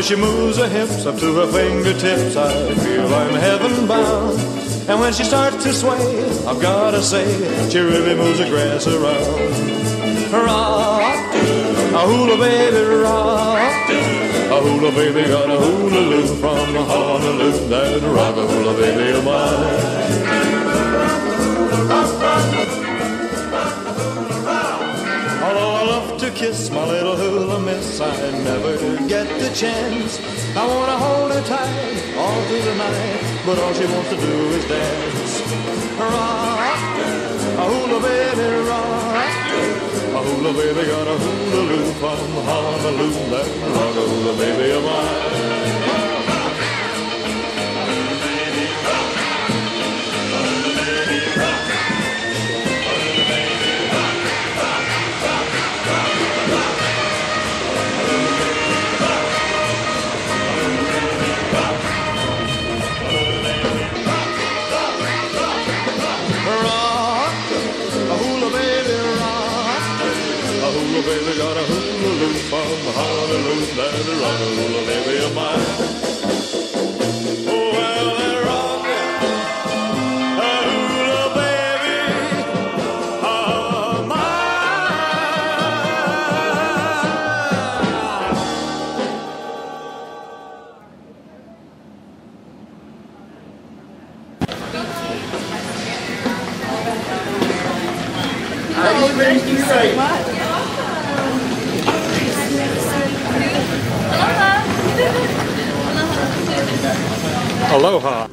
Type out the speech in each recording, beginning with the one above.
way she moves her hips up to her fingertips, I feel I'm heaven bound. And when she starts to sway, I've gotta say, she really moves the grass around. Rock, a hula baby, rock. A hula baby got a hula-loo from Honolulu. That rock a hula baby of mine. Although I love to kiss my little hula miss, I never get the chance. I wanna hold her tight all through the night, but all she wants to do is dance. Rock, a hula baby, rock. A hula baby got a hula-loo from Honolulu. That rock a hula baby of mine. Baby got a hula-loo from Honolulu. That rock a hula baby of mine. Oh, well, that rock a hula baby of mine. Thank you so much. Aloha.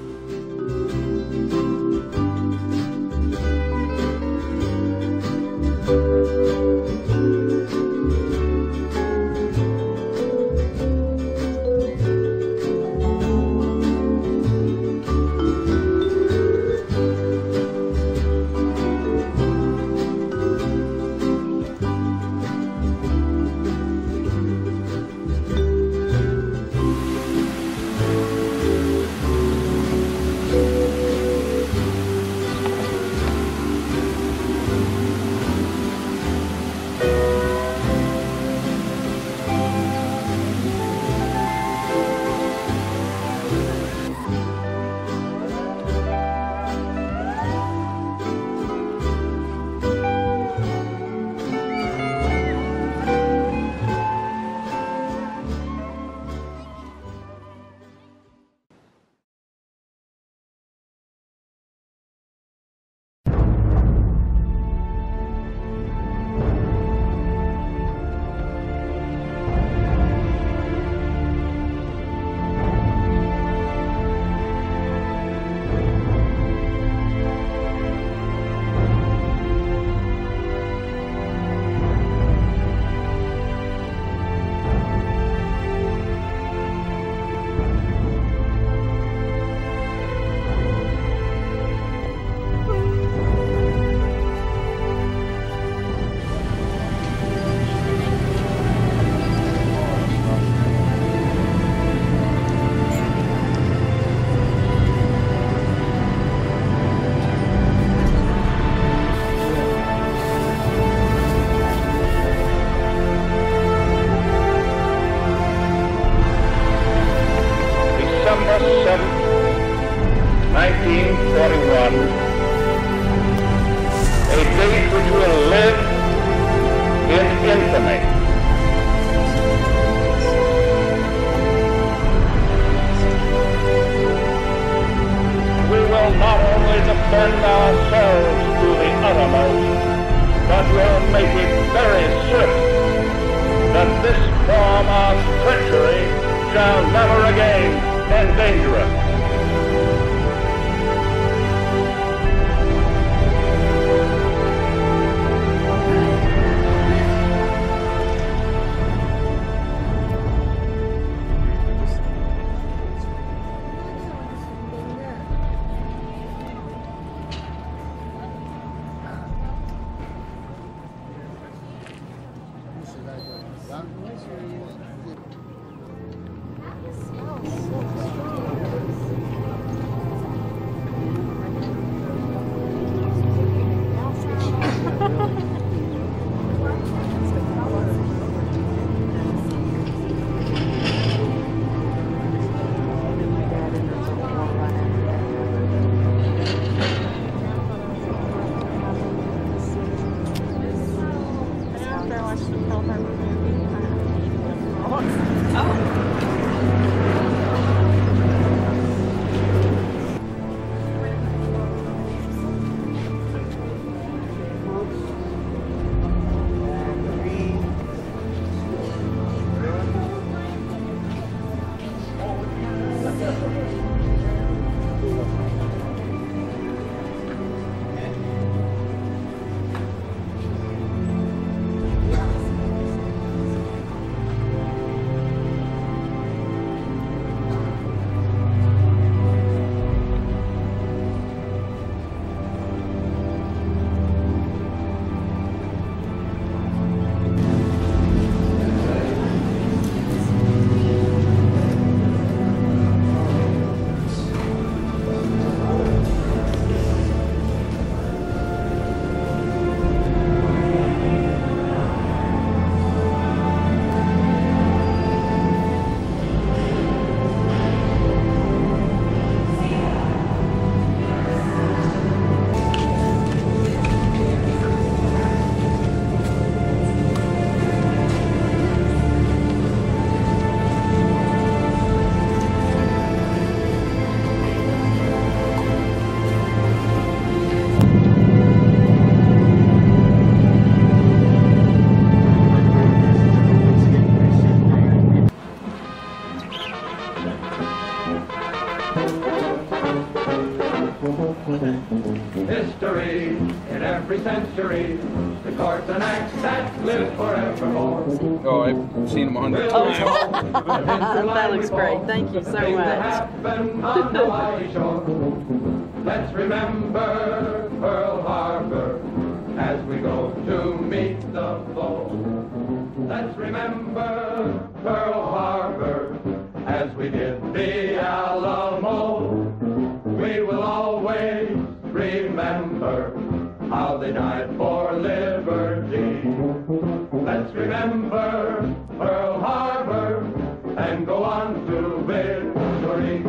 History in every century, the chords and acts that live forevermore. Oh, I've seen them 100 times. That looks great. Thank you so much. On Hawaii shore. Let's remember Pearl Harbor as we go to meet the foe. Let's remember Pearl Harbor as we did the Alamo. We will always remember how they died for liberty. Let's remember Pearl Harbor and go on to victory.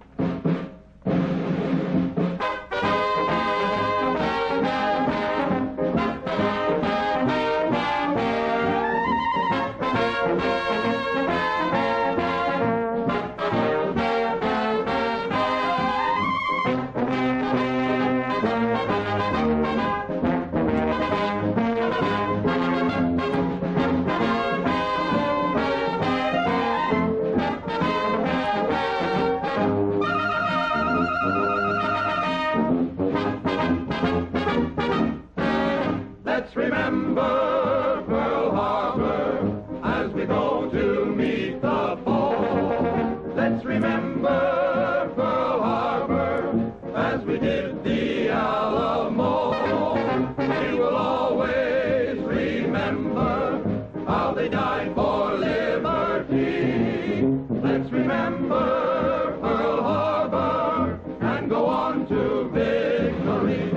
Let's remember Pearl Harbor as we go to meet the foe. Let's remember Pearl Harbor as we did the Alamo. We will always remember how they died for liberty. Let's remember Pearl Harbor and go on to victory.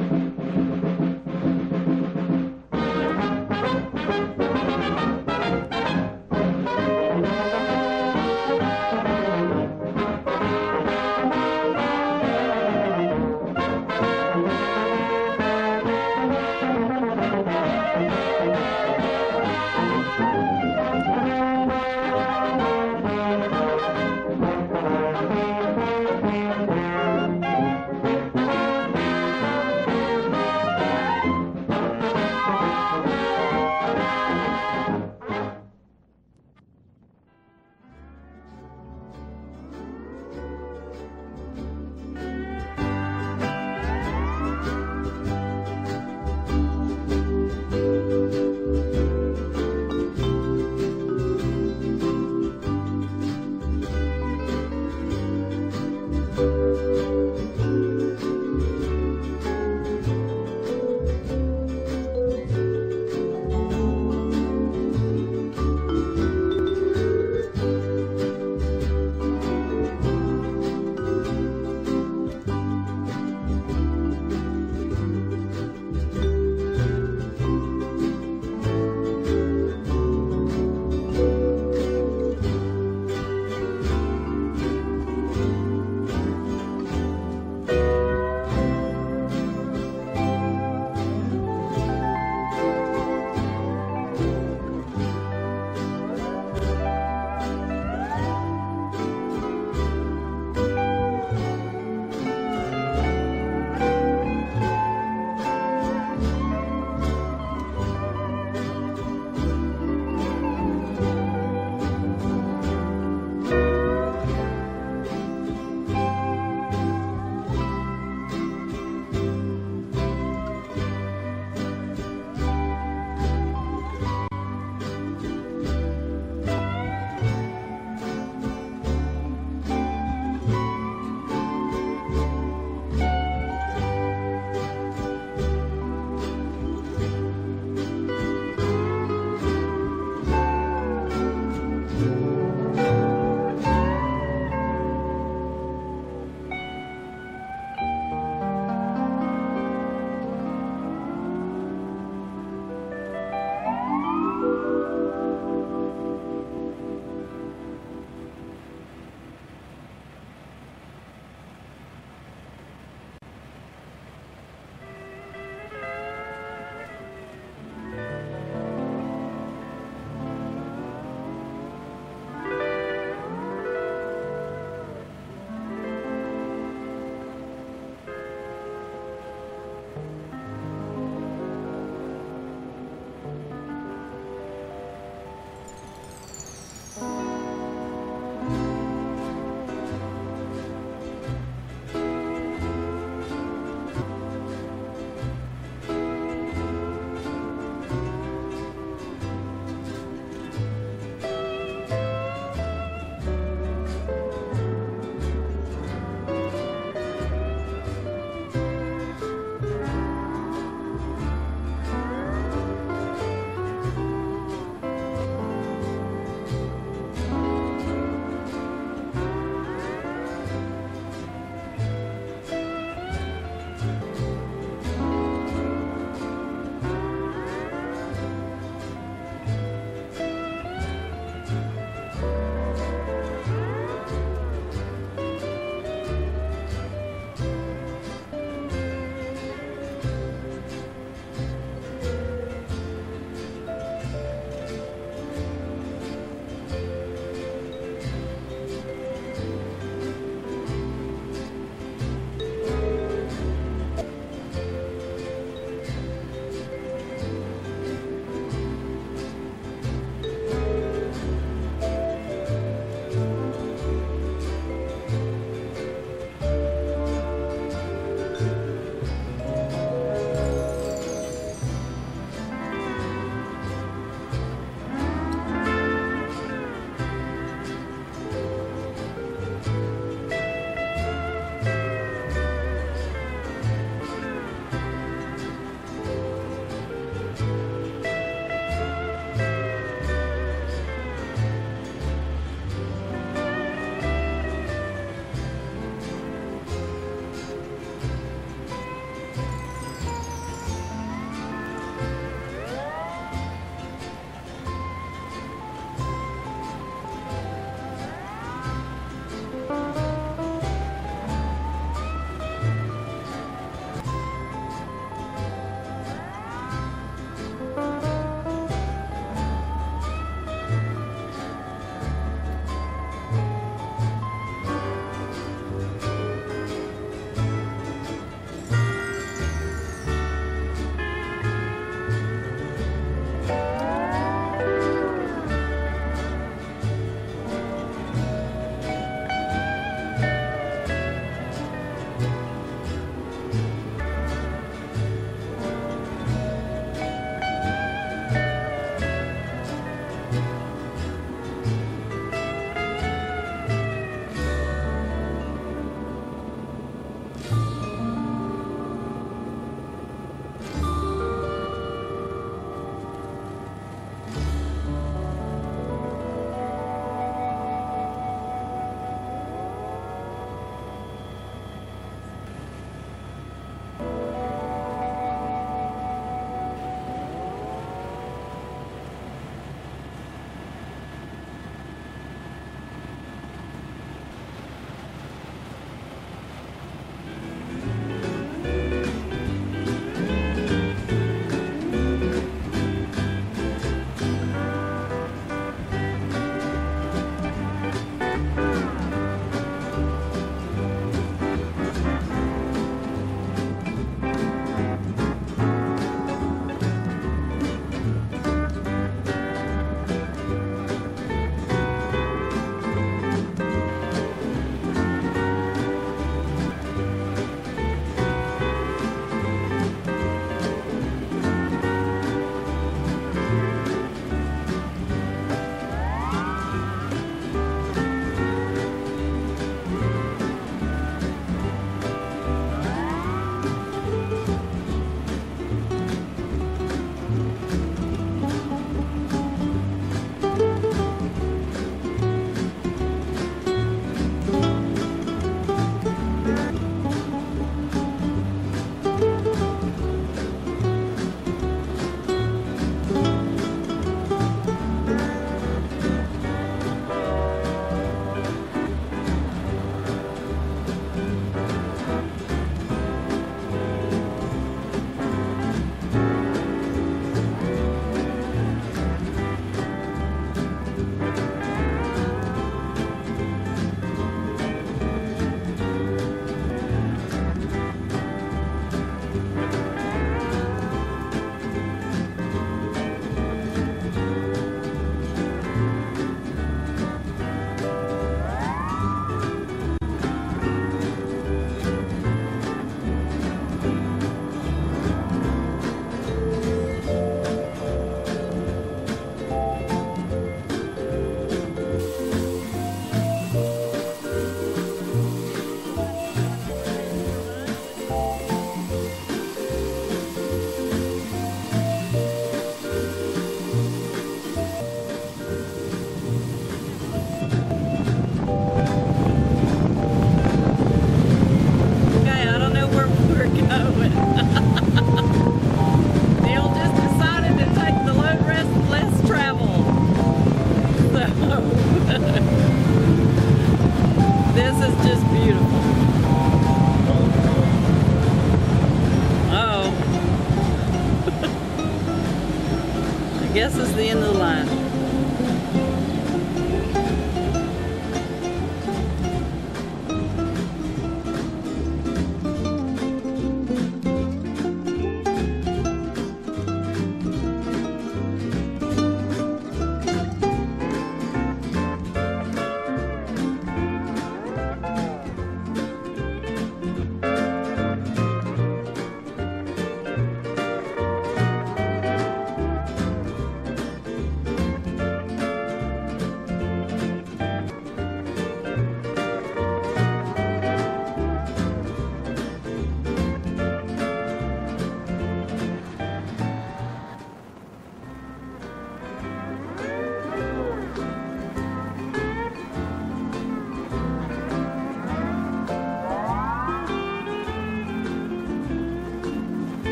guess it's the end of the line.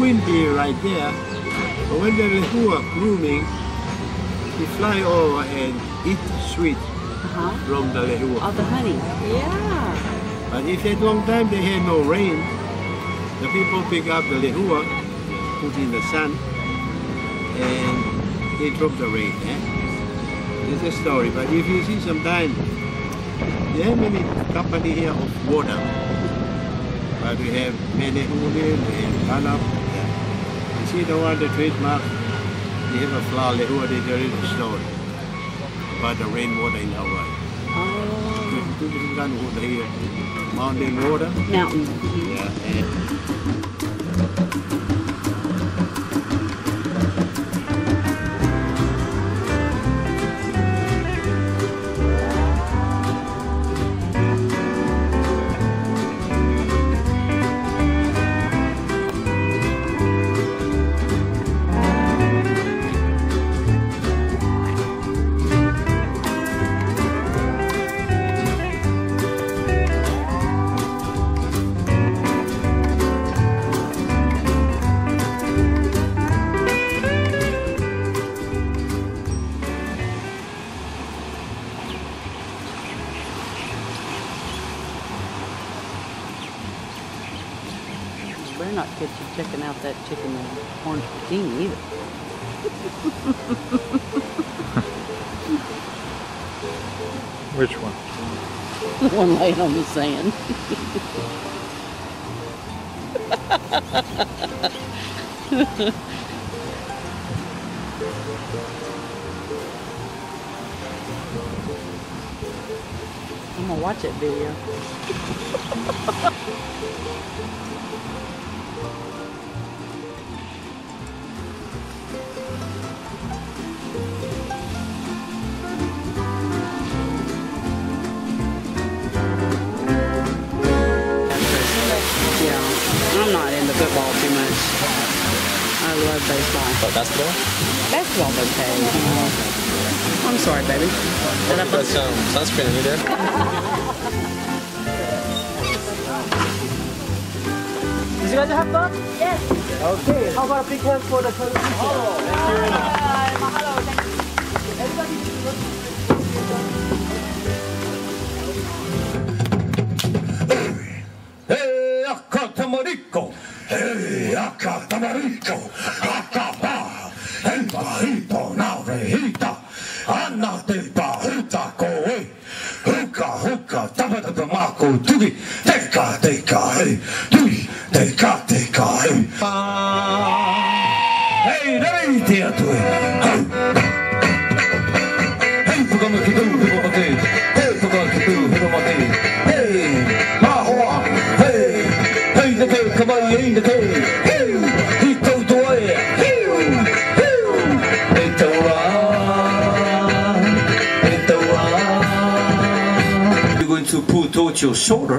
wind be right there, but when the lehua grooming, he fly over and eat sweet from the lehua. Oh, the honey. Yeah. But if at long time they had no rain, the people pick up the lehua, put in the sun, and they drop the rain. It's a story. But if you see sometime, there are many company here of water. But we have Menehune, we have Kalap. You see the one, the trademark, they have a flower lehua, they tell you the story about the rainwater in Hawaii. Mountain water. Mountain. Yeah. And Better not get you checking out that chicken and orange bikini either. Which one? The one laying on the sand. I'm gonna watch that video. I'm not into football too much. I love baseball. But basketball? Basketball's okay. I'm sorry, baby. Did I put some sunscreen in you there? Did you guys have fun? Yes. Okay. How about a big hand for the television? Oh, thank you very much. Mahalo. Thank you. Everybody. Hey, Akatamarico! Hey, Akatamarico! Akapa! Hey, Bahito, Navehita! Anate Bahuta Koe! Huka, Huka, Tabata Mako, Tugi! Teka, Teka, hey! Tugi! Teka, Teka, hey! Hey, Reiti Atue! Hey, Pugamaki, Pugamaki! Hey, Pugamaki, Pugamaki! Hey! Mahoa! Hey! Hey, the cake, come on, in the cake! Hey! He told away! Hey! Hey! Hey, you're going to pull towards your shoulder.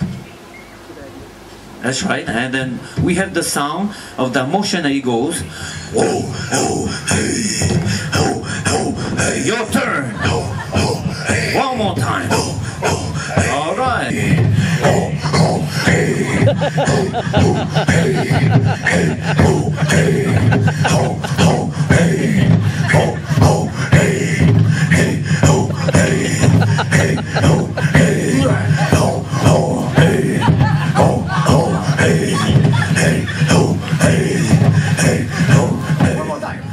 That's right. And then we have the sound of the motion that it goes. Oh, oh, hey. Oh, oh, hey. Your turn. Oh, oh, hey. One more time. Oh, oh, hey. All right. Oh, oh, hey. Oh, oh, hey. Hey, oh, hey. Oh, oh, hey. Oh, oh, hey. Hey, oh, hey. Hey, oh, hey. Oh, oh, hey. Oh, oh, hey. Hey, oh, hey. Hey, oh, hey. One more time.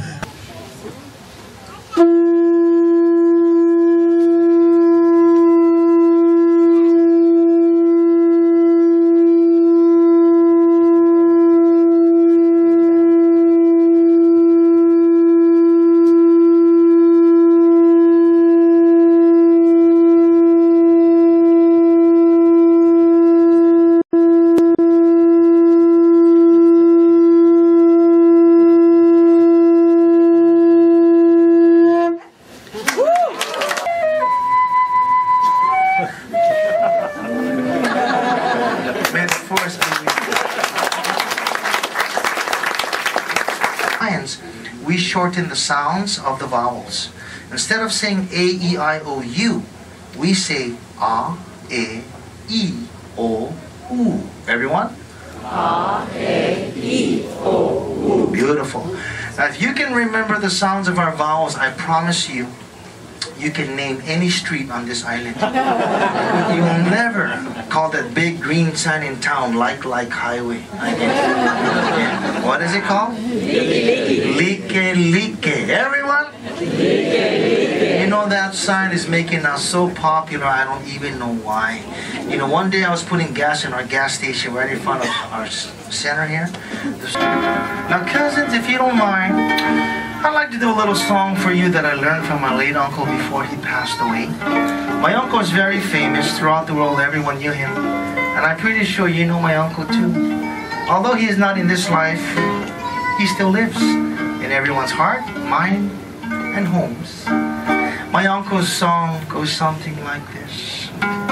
We shorten the sounds of the vowels. Instead of saying A, E, I, O, U, we say A, E, I, O, U. Everyone? A-E-I-O-U. Beautiful. Now, if you can remember the sounds of our vowels, I promise you, you can name any street on this island. You'll never call that big green sign in town like highway. Yeah. What is it called? Like. Everyone? You know, that sign is making us so popular, I don't even know why. You know, one day I was putting gas in our gas station right in front of our center here. Now, cousins, if you don't mind, I'd like to do a little song for you that I learned from my late uncle before he passed away. My uncle is very famous. Throughout the world, everyone knew him. And I'm pretty sure you know my uncle too. Although he is not in this life, he still lives in everyone's heart, mind, and homes. My uncle's song goes something like this.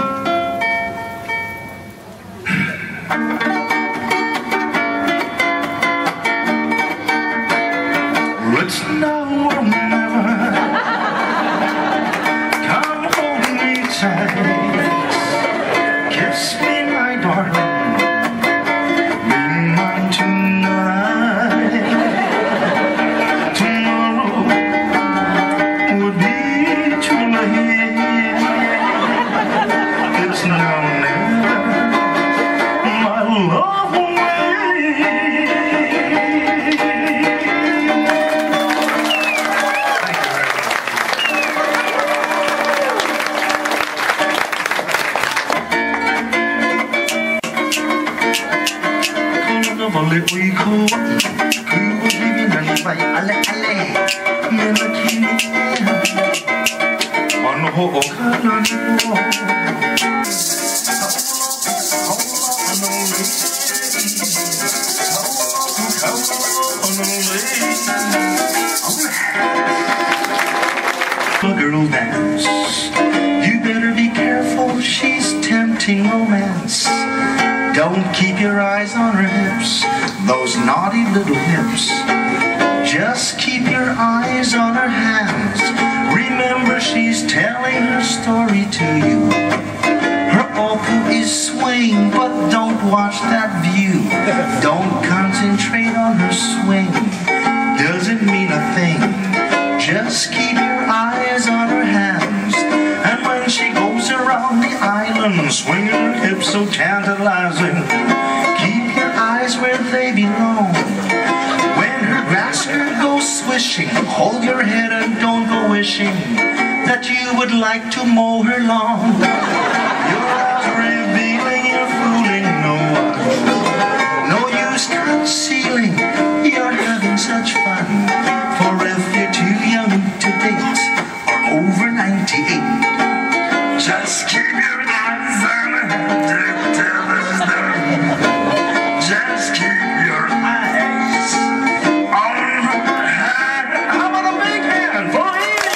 It's now or never. Come hold me tight. Kiss me, my darling. Be mine tonight. Tomorrow would be too late. It's now or never. My love will wait. We cool, living and by ale melody on ho girl dance. You better be careful, she's tempting romance. Don't keep your eyes on her hips, those naughty little hips. Just keep your eyes on her hands. Remember, she's telling her story to you. Her opal is swaying, but don't watch that view. Don't concentrate on her swing, doesn't mean a thing. Just keep your eyes on her hands. And when she goes around the island, swinging her hips so tantalizing, keep your eyes where they belong. When her grass skirt goes swishing, hold your head and don't go wishing that you would like to mow her lawn. Your eyes revealing you're fooling no one. No use concealing, you're having such fun. For if you're too young to date or over 98, just keep your eyes on her till it's done. Just keep your eyes on her hand. How about a big hand for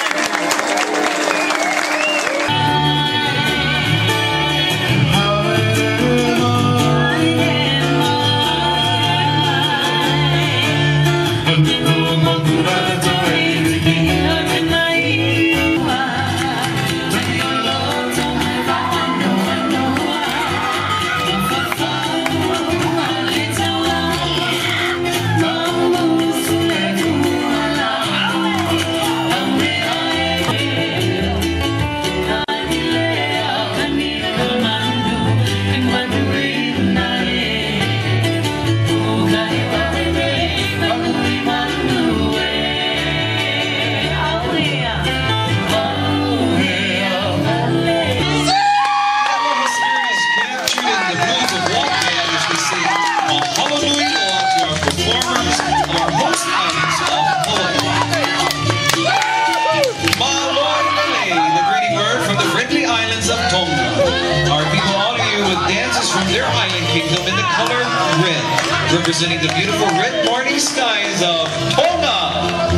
representing the beautiful red morning skies of Tonga.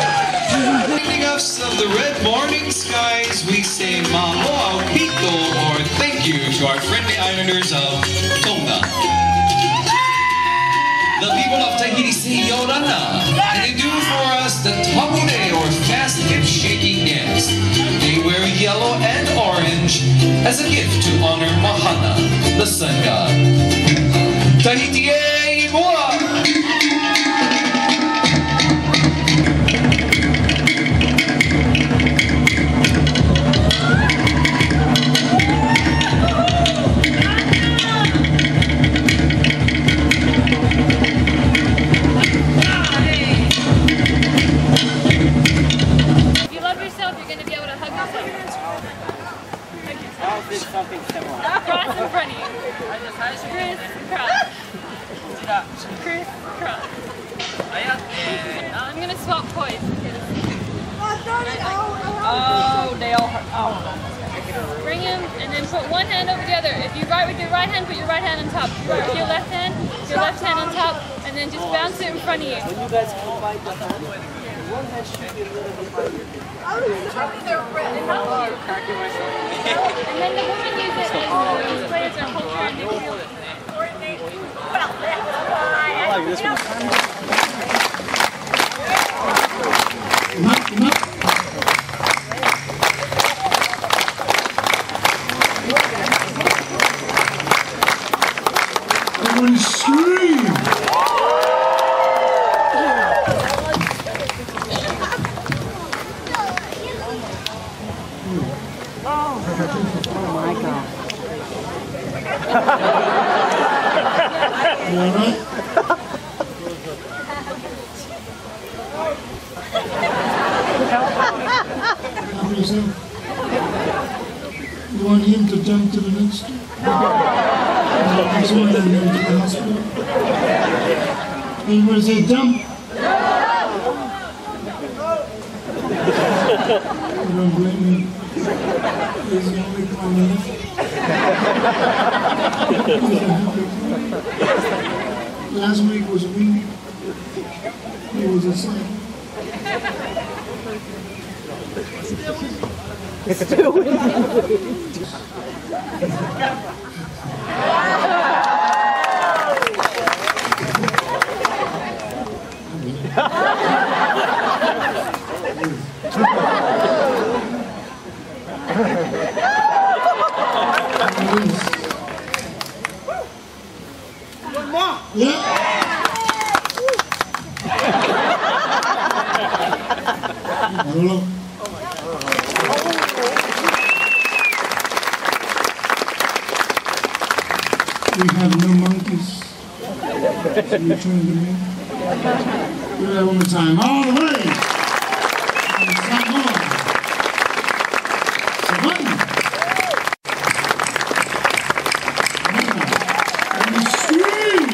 Of the red morning skies, we say Mahoa Pito. to our friendly islanders of Tonga. The people of Tahiti say Yorana, and they do for us the Tamude or fast hip shaking dance. They wear yellow and orange as a gift to honor Mahana, the sun god. Tahiti e Moa! Something similar. Cross in front of you. Chris, cross. Chris, cross. I'm gonna swap poise. Oh, they all hurt. Oh. Bring him and then put one hand over the other. If you write with your right hand, put your right hand on top. If you write with your left hand on top, and then just bounce it in front of you. When you guys combine the hand, one hand should be a little bit higher. And then the women use it as display as their culture and they feel coordinate. I like this one. Everyone scream! Oh my God. You all right? Help yourself. You want him to jump to the next one? Next one and then to the hospital. Everybody say jump. You don't blame me. He's the only one left. Last week was windy. He was a son. It's still windy. One more. Yeah. Hello. We have no monkeys. So we turned them in. Do that one more time. All the way. And stop more. Savannah. And you scream.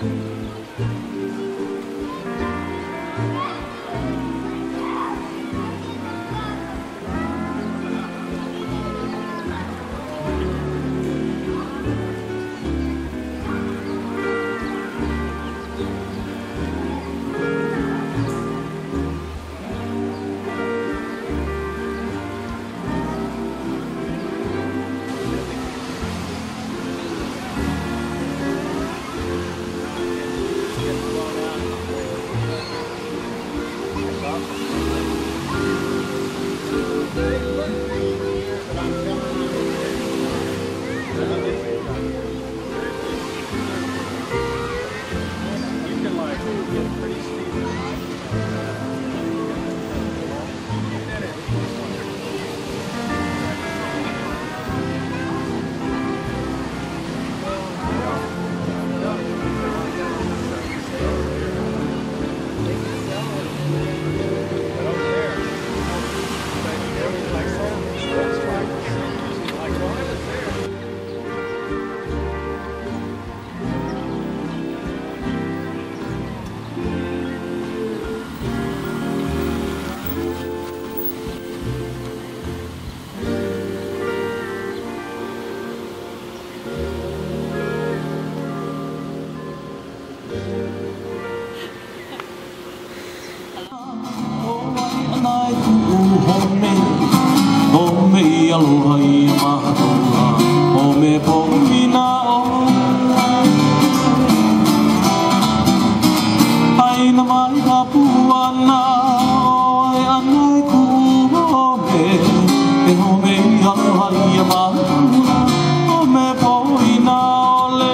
Aloha I mahatoa o me poina o Aina mai ka puana o ai anai ku o me E ho me aloha I mahatoa o me poina o le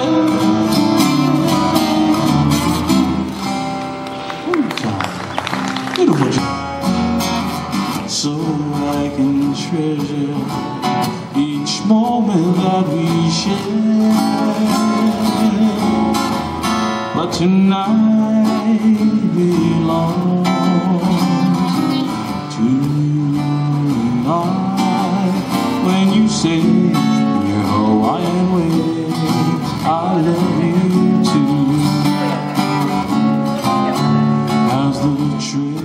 So I can treasure each moment that we share. But tonight belongs tonight. When you say your Hawaiian way, I love you too. As the train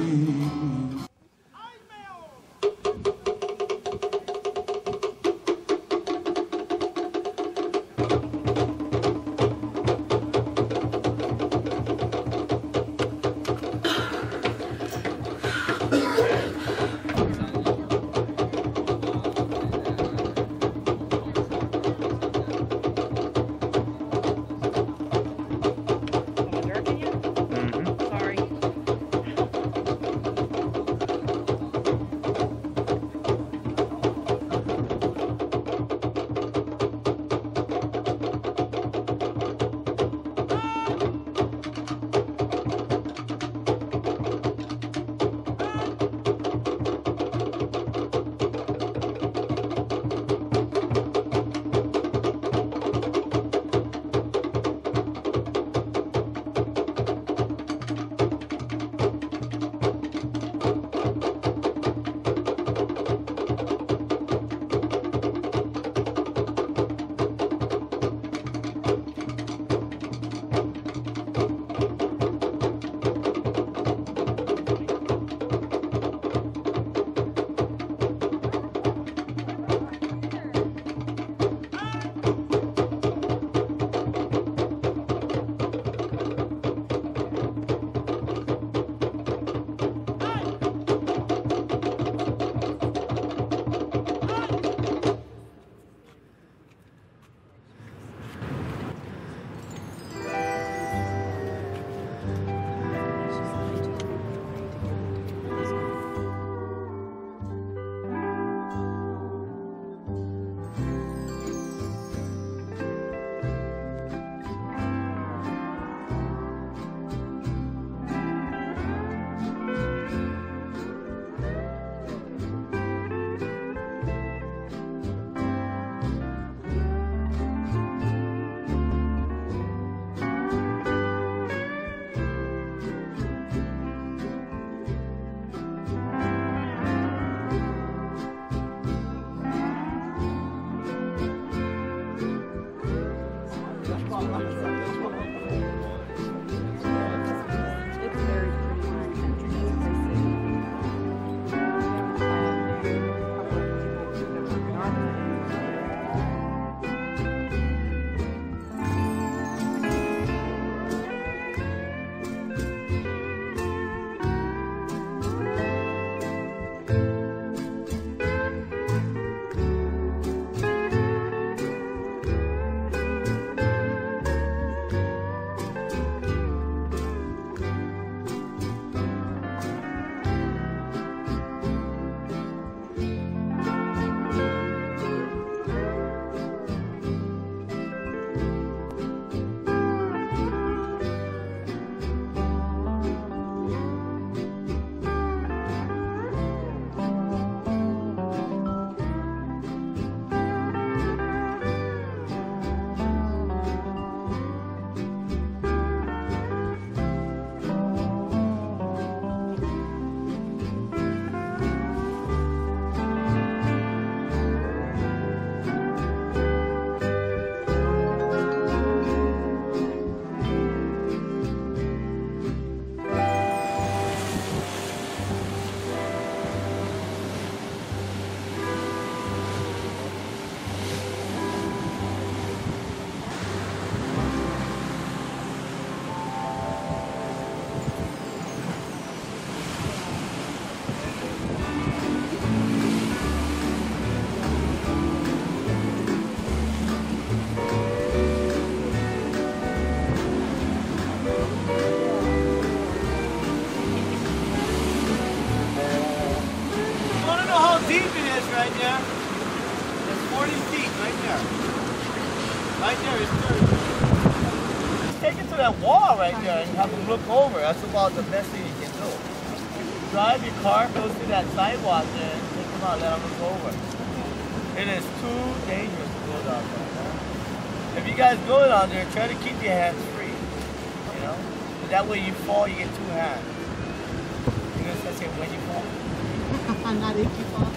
to that wall right there and have them look over. That's about the best thing you can do. Drive your car, go to that sidewalk there, and take them out, let them look over. It is too dangerous to go down there. If you guys go down there, try to keep your hands free. You know? So that way you fall, you get two hands. You know what I'm saying? When you fall. Not if you fall.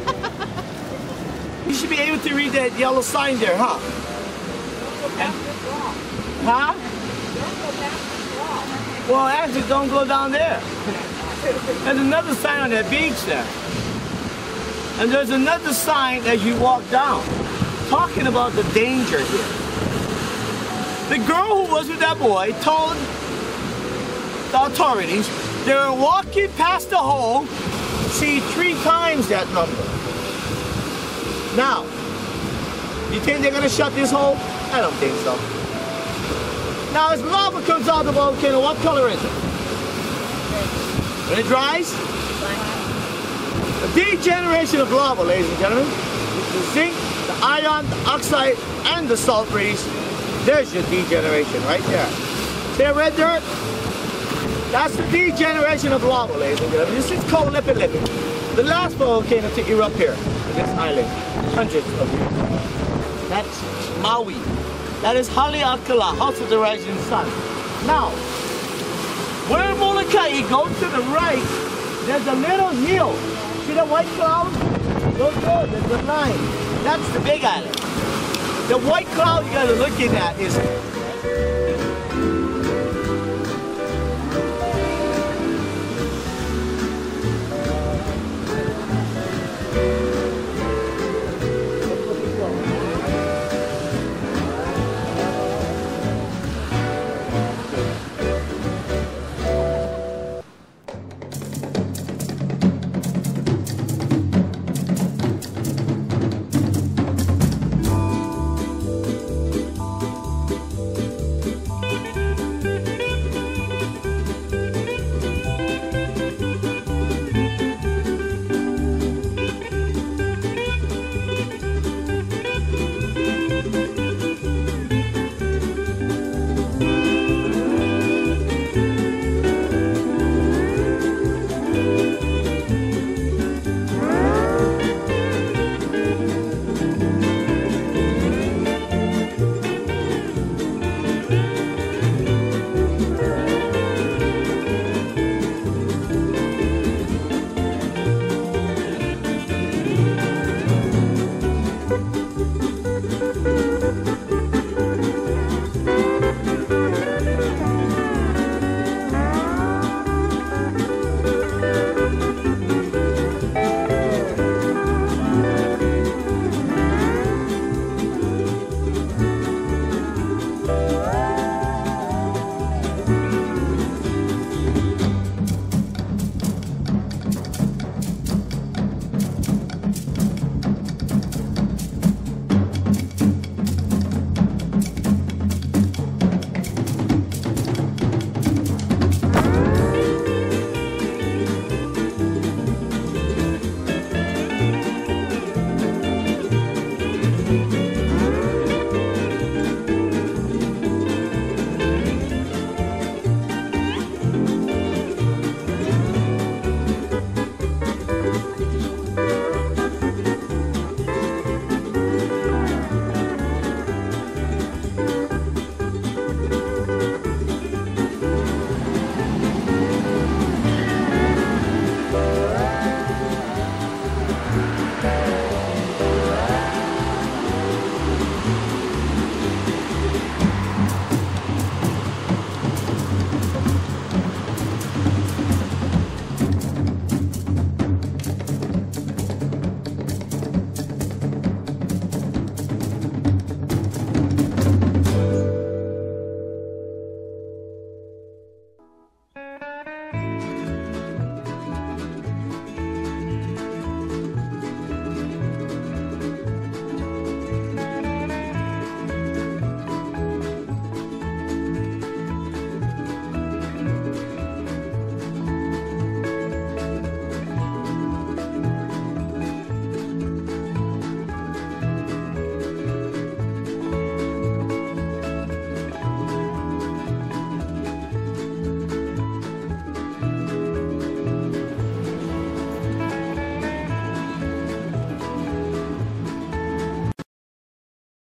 You should be able to read that yellow sign there, huh? Huh? Well, actually, don't go down there. There's another sign on that beach there. And there's another sign as you walk down, talking about the danger here. The girl who was with that boy told the authorities they were walking past the hole, see 3 times that number. Now, you think they're gonna shut this hole? I don't think so. Now, as lava comes out of the volcano, what color is it? When it dries? The degeneration of lava, ladies and gentlemen. The zinc, the iron, the oxide, and the salt rays. There's your degeneration right there. See that red dirt? That's the degeneration of lava, ladies and gentlemen. This is called Lippy Lippy. The last volcano to erupt here on this island. Hundreds of years. That's Maui. That is Haleakala, House of the Rising Sun. Now, where Molokai goes to the right, there's a little hill. See the white cloud? Don't go, there's a line. That's the big island. The white cloud you guys are looking at is